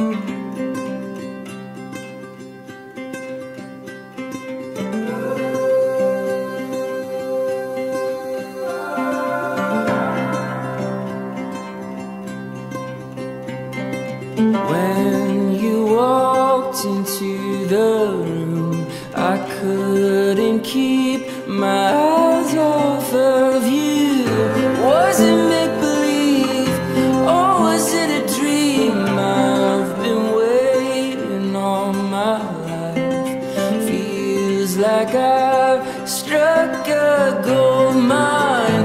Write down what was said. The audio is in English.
When you walked into the room, I couldn't keep my eyes off of you. Was it make-believe, or was it a dream? I've been waiting all my life. Feels like I've struck a gold mine.